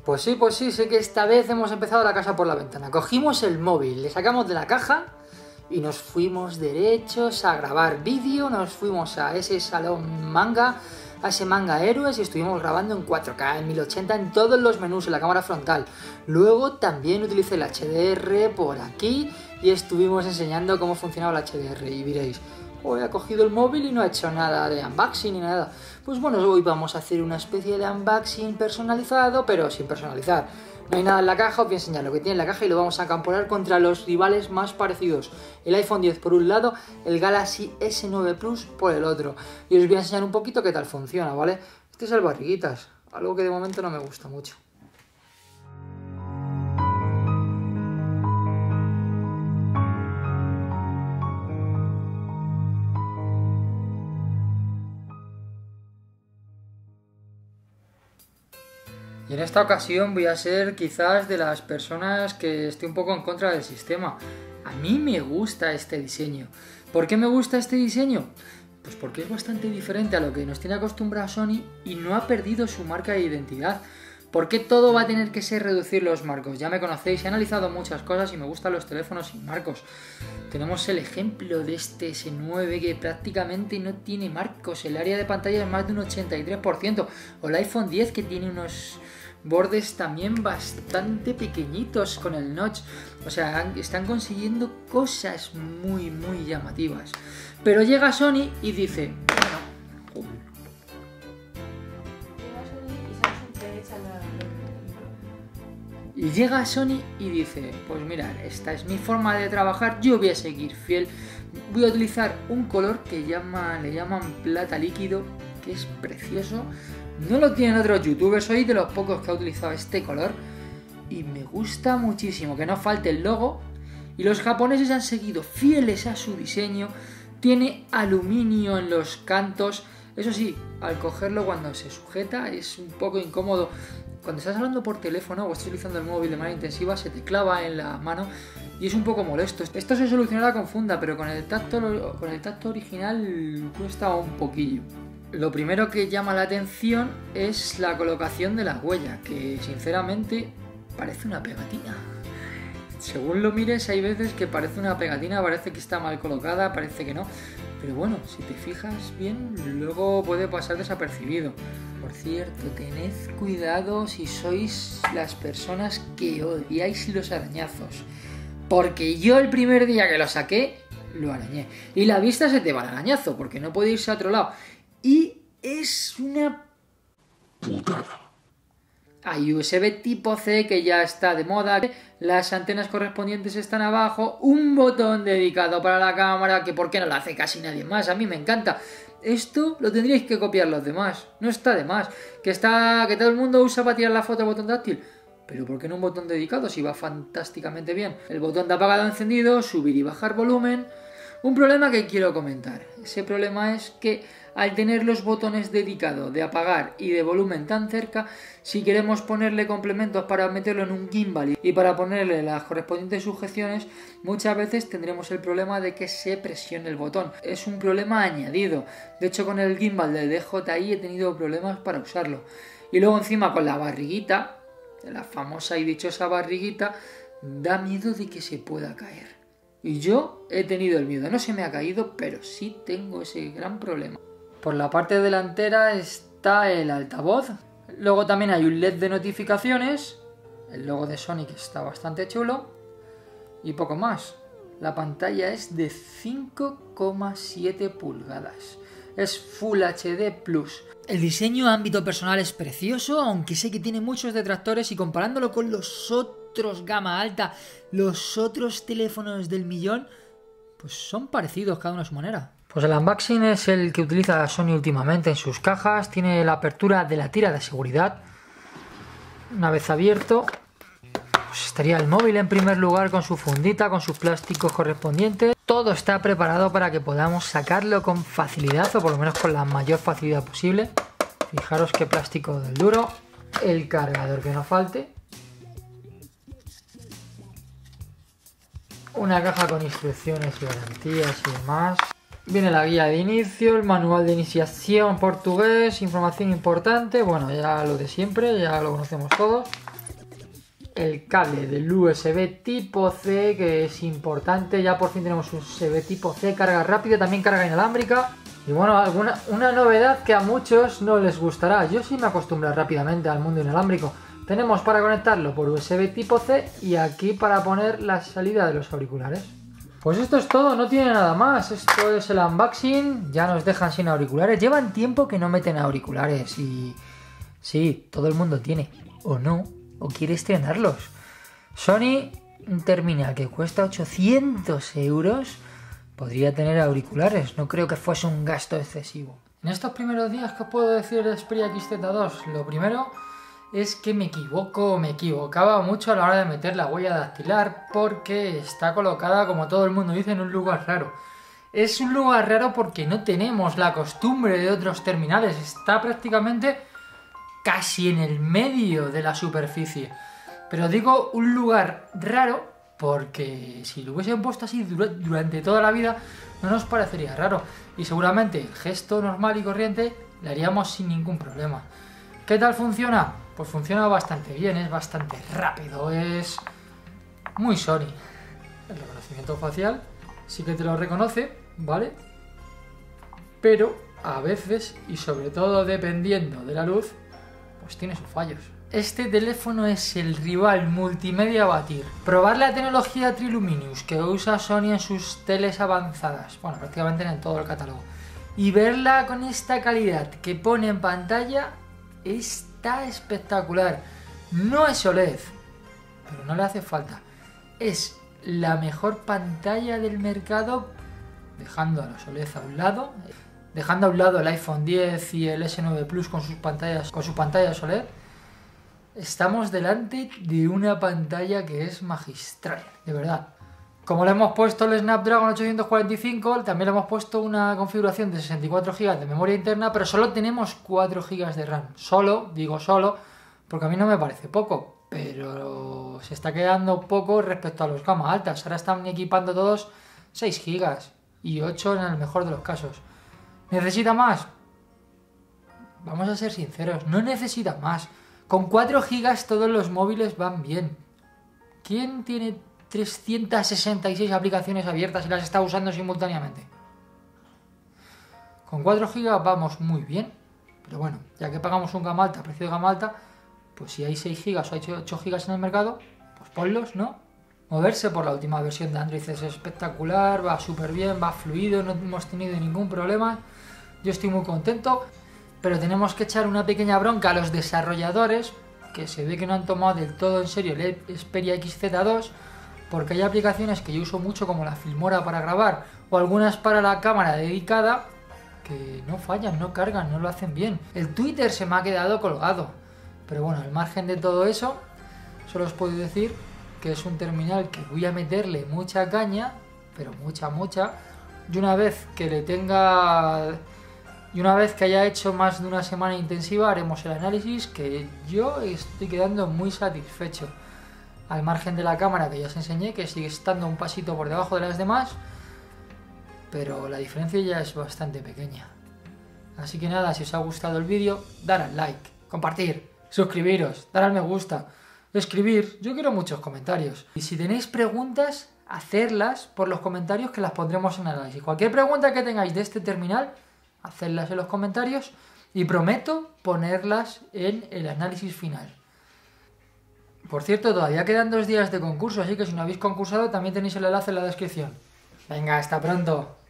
Pues sí, sé que esta vez hemos empezado la casa por la ventana. Cogimos el móvil, le sacamos de la caja y nos fuimos derechos a grabar vídeo, nos fuimos a ese salón manga, a ese manga héroes y estuvimos grabando en 4K, en 1080, en todos los menús, en la cámara frontal. Luego también utilicé el HDR por aquí y estuvimos enseñando cómo funcionaba el HDR y diréis, hoy he cogido el móvil y no he hecho nada de unboxing ni nada. Pues bueno, hoy vamos a hacer una especie de unboxing personalizado, pero sin personalizar. No hay nada en la caja, os voy a enseñar lo que tiene en la caja y lo vamos a comparar contra los rivales más parecidos. El iPhone X por un lado, el Galaxy S9 Plus por el otro. Y os voy a enseñar un poquito qué tal funciona, ¿vale? Este es el barriguitas, algo que de momento no me gusta mucho. Y en esta ocasión voy a ser quizás de las personas que esté un poco en contra del sistema. A mí me gusta este diseño. ¿Por qué me gusta este diseño? Pues porque es bastante diferente a lo que nos tiene acostumbrado Sony y no ha perdido su marca de identidad. ¿Por qué todo va a tener que ser reducir los marcos? Ya me conocéis, he analizado muchas cosas y me gustan los teléfonos sin marcos. Tenemos el ejemplo de este S9 que prácticamente no tiene marcos. El área de pantalla es más de un 83%. O el iPhone X que tiene unos bordes también bastante pequeñitos con el notch. O sea, están consiguiendo cosas muy llamativas. Pero llega Sony y dice, bueno, y llega Sony y dice, pues mirad, esta es mi forma de trabajar, yo voy a seguir fiel, voy a utilizar un color que le llaman plata líquido, que es precioso, no lo tienen otros youtubers, soy de los pocos que ha utilizado este color y me gusta muchísimo, que no falte el logo, y los japoneses han seguido fieles a su diseño, tiene aluminio en los cantos, eso sí, al cogerlo cuando se sujeta es un poco incómodo. Cuando estás hablando por teléfono o estás utilizando el móvil de manera intensiva se te clava en la mano y es un poco molesto. Esto se solucionará con funda, pero con el tacto original cuesta un poquillo. Lo primero que llama la atención es la colocación de la huella, que sinceramente parece una pegatina. Según lo mires hay veces que parece una pegatina, parece que está mal colocada, parece que no. Pero bueno, si te fijas bien, luego puede pasar desapercibido. Por cierto, tened cuidado si sois las personas que odiáis los arañazos. Porque yo el primer día que lo saqué, lo arañé. Y la vista se te va al arañazo, porque no puede irse a otro lado. Y es una putada. Hay USB tipo C que ya está de moda, las antenas correspondientes están abajo, un botón dedicado para la cámara, que por qué no lo hace casi nadie más, a mí me encanta. Esto lo tendríais que copiar los demás, no está de más. Que todo el mundo usa para tirar la foto el botón táctil, pero ¿por qué no un botón dedicado si va fantásticamente bien? El botón de apagado encendido, subir y bajar volumen. Un problema que quiero comentar, ese problema es que al tener los botones dedicados de apagar y de volumen tan cerca, si queremos ponerle complementos para meterlo en un gimbal y para ponerle las correspondientes sujeciones, muchas veces tendremos el problema de que se presione el botón. Es un problema añadido. De hecho, con el gimbal del DJI he tenido problemas para usarlo. Y luego encima con la barriguita, la famosa y dichosa barriguita, da miedo de que se pueda caer. Y yo he tenido el miedo. No se me ha caído, pero sí tengo ese gran problema. Por la parte delantera está el altavoz. Luego también hay un LED de notificaciones. El logo de Sony que está bastante chulo. Y poco más. La pantalla es de 5,7 pulgadas. Es Full HD Plus. El diseño a ámbito personal es precioso, aunque sé que tiene muchos detractores y comparándolo con los otros gama alta, los otros teléfonos del millón, pues son parecidos cada uno a su manera. Pues el unboxing es el que utiliza Sony últimamente en sus cajas, tiene la apertura de la tira de seguridad. Una vez abierto, pues estaría el móvil en primer lugar con su fundita, con sus plásticos correspondientes. Todo está preparado para que podamos sacarlo con facilidad, o por lo menos con la mayor facilidad posible. Fijaros qué plástico del duro, el cargador que no falte. Una caja con instrucciones y garantías y demás. Viene la guía de inicio, el manual de iniciación portugués, información importante, bueno, ya lo de siempre, ya lo conocemos todos. el cable del USB tipo C, que es importante. Ya por fin tenemos USB tipo C, carga rápida, también carga inalámbrica. Y bueno, una novedad que a muchos no les gustará. Yo sí me acostumbro rápidamente al mundo inalámbrico. Tenemos para conectarlo por USB tipo C y aquí para poner la salida de los auriculares. Pues esto es todo, no tiene nada más. Esto es el unboxing, ya nos dejan sin auriculares. Llevan tiempo que no meten auriculares y... sí, todo el mundo tiene, o no, o quiere estrenarlos. Sony, un terminal que cuesta 800 euros, podría tener auriculares. No creo que fuese un gasto excesivo. En estos primeros días, ¿qué os puedo decir de Xperia XZ2? Lo primero es que me equivocaba mucho a la hora de meter la huella dactilar porque está colocada, como todo el mundo dice, en un lugar raro. Es un lugar raro porque no tenemos la costumbre de otros terminales, está prácticamente casi en el medio de la superficie. Pero digo un lugar raro porque si lo hubiesen puesto así durante toda la vida no nos parecería raro y seguramente el gesto normal y corriente lo haríamos sin ningún problema. ¿Qué tal funciona? Pues funciona bastante bien, es bastante rápido, es muy Sony. El reconocimiento facial sí que te lo reconoce, ¿vale? Pero a veces, y sobre todo dependiendo de la luz, pues tiene sus fallos. Este teléfono es el rival multimedia a batir. Probar la tecnología Triluminous que usa Sony en sus teles avanzadas, bueno, prácticamente en todo el catálogo, y verla con esta calidad que pone en pantalla, está espectacular. No es OLED, pero no le hace falta. Es la mejor pantalla del mercado, dejando a los OLED a un lado, dejando a un lado el iPhone X y el S9 Plus con sus pantallas OLED. Estamos delante de una pantalla que es magistral, de verdad. Como le hemos puesto el Snapdragon 845, también le hemos puesto una configuración de 64 GB de memoria interna, pero solo tenemos 4 GB de RAM. Digo solo, porque a mí no me parece poco, pero se está quedando poco respecto a los gamas altas. Ahora están equipando todos 6 GB y 8 en el mejor de los casos. ¿Necesita más? Vamos a ser sinceros, no necesita más. Con 4 GB todos los móviles van bien. ¿Quién tiene 366 aplicaciones abiertas y las está usando simultáneamente? Con 4 GB vamos muy bien, pero bueno, ya que pagamos un gama alta, precio de gama alta, pues si hay 6 GB o hay 8 GB en el mercado, pues ponlos, ¿no? Moverse por la última versión de Android es espectacular, va súper bien, va fluido, no hemos tenido ningún problema, yo estoy muy contento, pero tenemos que echar una pequeña bronca a los desarrolladores, que se ve que no han tomado del todo en serio el Xperia XZ2, porque hay aplicaciones que yo uso mucho como la Filmora para grabar o algunas para la cámara dedicada que no fallan, no cargan, no lo hacen bien. El Twitter se me ha quedado colgado, pero bueno, al margen de todo eso, solo os puedo decir que es un terminal que voy a meterle mucha caña, pero mucha, y una vez que haya hecho más de una semana intensiva haremos el análisis, que yo estoy quedando muy satisfecho. Al margen de la cámara que ya os enseñé, que sigue estando un pasito por debajo de las demás, pero la diferencia ya es bastante pequeña. Así que nada, si os ha gustado el vídeo, dar al like, compartir, suscribiros, dar al me gusta, escribir. Yo quiero muchos comentarios. Y si tenéis preguntas, hacerlas por los comentarios, que las pondremos en análisis. Cualquier pregunta que tengáis de este terminal, hacedlas en los comentarios y prometo ponerlas en el análisis final. Por cierto, todavía quedan 2 días de concurso, así que si no habéis concursado también tenéis el enlace en la descripción. Venga, hasta pronto.